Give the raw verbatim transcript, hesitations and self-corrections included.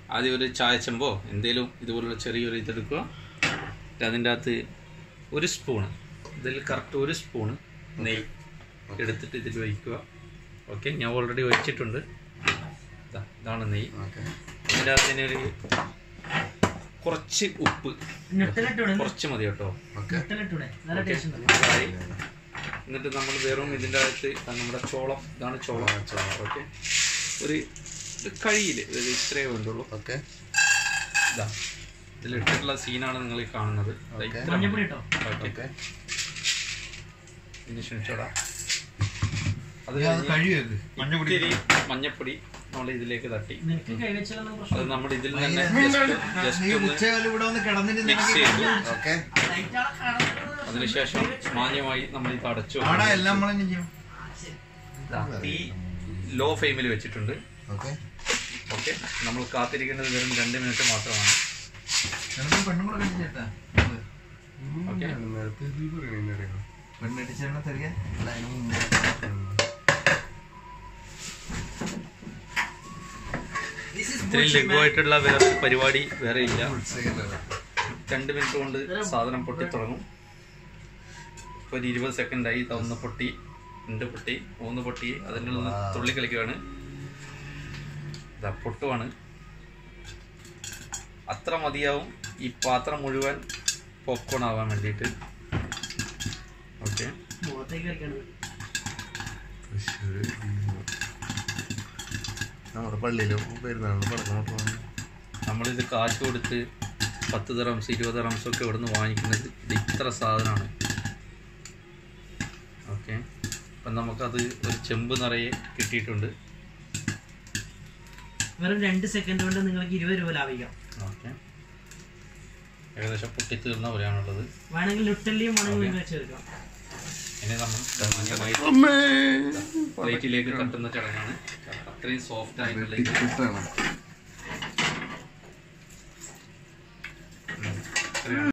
ആദ്യം ഒരു ചായച്ചമ്പോ എന്തെങ്കിലും ഇതുപോലുള്ള ചെറിയൊരു ഇതെടുക്കുക. അതിൻ്റെ അകത്ത് ഒരു സ്പൂണ്, ഇതിൽ കറക്റ്റ് ഒരു സ്പൂണ് നെയ്യ് എടുത്തിട്ട് ഇതിൽ ഒഴിക്കുക. ഓക്കെ, ഞാൻ ഓൾറെഡി ഒഴിച്ചിട്ടുണ്ട്. ഇതാണ് നെയ്യ്. ഇതിൻ്റെ അകത്തിനൊരു കുറച്ച് ഉപ്പ് കുറച്ച് മതി കേട്ടോ. എന്നിട്ട് നമ്മൾ വെറും ഇതിൻ്റെ അകത്ത് നമ്മുടെ ചോളം, ഇതാണ് ചോളം. ഓക്കെ, ഒരു കഴിയിൽ ഇത്രയേ വേണ്ടുള്ളൂ. ഓക്കെ, ഇതാ ഇതിലിട്ടിട്ടുള്ള സീനാണ് നിങ്ങൾ കാണുന്നത്. ഓക്കെ, ഇനി ക്ഷണിച്ചോടാ. അത് ഇത്തിരി മഞ്ഞപ്പൊടി നമ്മൾ ഇതിലേക്ക് തട്ടി, അത് നമ്മൾ ഇതിൽ തന്നെ ജസ്റ്റ് ഒന്ന് മിക്സ് ചെയ്തു. അതിനുശേഷം മാന്യമായി നമ്മൾ ഇത് അടച്ചു. തീ ലോ ഫ്ലെയിമിൽ വെച്ചിട്ടുണ്ട്. ഓക്കെ, നമ്മൾ കാത്തിരിക്കേണ്ടത് വെറും രണ്ട് മിനിറ്റ് മാത്രമാണ്. ഇത്രയും ലഘുവായിട്ടുള്ള വേറെ പരിപാടി വേറെ ഇല്ല. രണ്ട് മിനിറ്റ് കൊണ്ട് സാധനം പൊട്ടി തുടങ്ങും. ഇപ്പോൾ ഒരു ഇരുപത് സെക്കൻഡായി. ഒന്ന് പൊട്ടി, രണ്ട് പൊട്ടി, മൂന്ന് പൊട്ടി, അതിൻ്റെ ഉള്ളിൽ തുള്ളി കളിക്കുകയാണ്. ഇതാ പൊട്ടുവാണ്. അത്ര മതിയാവും ഈ പാത്രം മുഴുവൻ പോപ്കോൺ ആവാൻ വേണ്ടിയിട്ട്. ഓക്കെ, നമ്മുടെ പള്ളിയിലും നമ്മളിത് കാശ് കൊടുത്ത് പത്ത് ദിറംസ് ഇരുപത് ദിറംസ് ഒക്കെ ഇവിടെ നിന്ന് വാങ്ങിക്കുന്നത് ഇത് ഇത്ര സാധനമാണ്. ഓക്കെ, അപ്പം നമുക്കത് ഒരു ചെമ്പ് നിറയെ കിട്ടിയിട്ടുണ്ട്. വെറും രണ്ട് സെക്കൻഡ് കൊണ്ട് നിങ്ങൾക്ക് ഇരുപത് രൂപ ലാഭിക്കാം. ഓക്കെ, ഏകദേശം പൊട്ടിത്തീർന്ന പോലെയാണുള്ളത്. വേണമെങ്കിൽ ലുട്ടല്ലിയും വേണമെങ്കിൽ വെച്ചെടുക്കാം. ഇനി നമ്മൾ പ്ലേറ്റിലേക്ക് തട്ടുന്ന ചടങ്ങാണ്. അത്രയും സോഫ്റ്റ് ആയിട്ടുള്ള